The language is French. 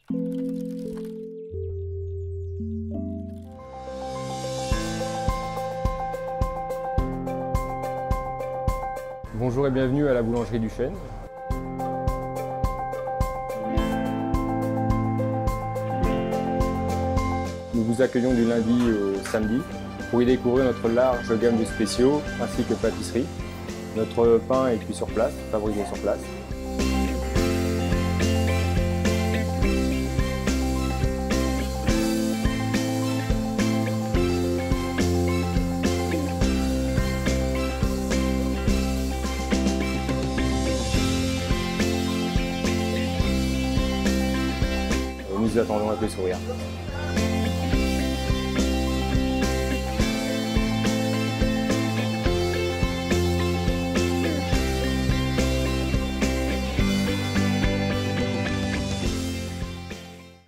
Bonjour et bienvenue à la boulangerie du Chêne. Nous vous accueillons du lundi au samedi pour y découvrir notre large gamme de spéciaux ainsi que pâtisserie. Notre pain est cuit sur place, fabriqué sur place. Nous vous attendons avec le sourire.